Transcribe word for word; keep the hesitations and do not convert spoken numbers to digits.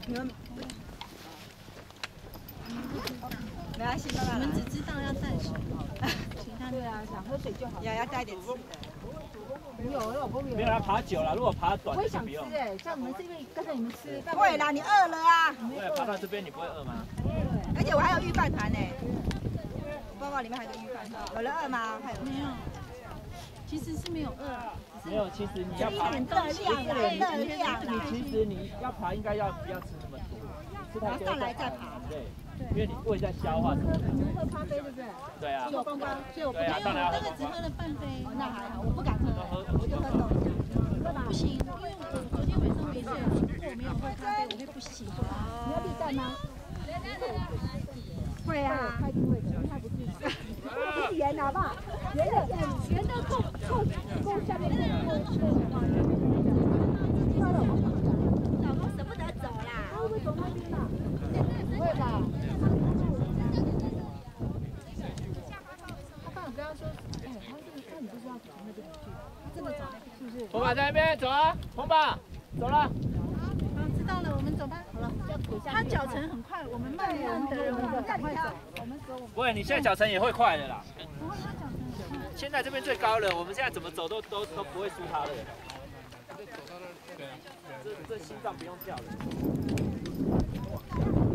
你们没关系，慢慢来。 你们只知道要带水，其他对啊，想喝水就好。 要要带点吃的。 没有，老公没有啦，爬久了，如果爬短我也想就不用。 吃哎，像你们是因为跟着你们吃。 不会啦，你饿了啊。 对，爬到这边你不会饿吗？ 而且我还有预饭团呢，包包里面还有个预饭团。有人饿吗？还有没有。其实是没有饿， 没有，其实你要爬， 热量啊，热量你其实你要爬应该要不要吃那么多，吃太多上来再爬。 对，因为你胃在消化。 你们喝咖啡对不对？ 对啊。 有光光，所以我不对啊，当然要那个只喝了半杯， 那还好，我不敢喝，我就喝豆浆。 不行，因为我昨天晚上没睡好，如果我没有喝咖啡，我会不行。 你要避蛋吗？会啊，他一定会的，他不是。不是圆好不好？圆的，圆的够够够下面那个够够的话， 老公舍不得走啦。 他会不会走那边啊？不会吧？他刚好跟他说，哎，他是那你就是要走那边去，这么走是不是？ 红宝在那边走啊，红宝走了。 好，知道了，我们走吧。好了，他脚程很快，我们慢慢的，我们赶快走。我们走。 不会，你现在脚程也会快的啦。 不会，他脚程很快。 现在这边最高了，我们现在怎么走都都都不会输他的。这这心脏不用跳了。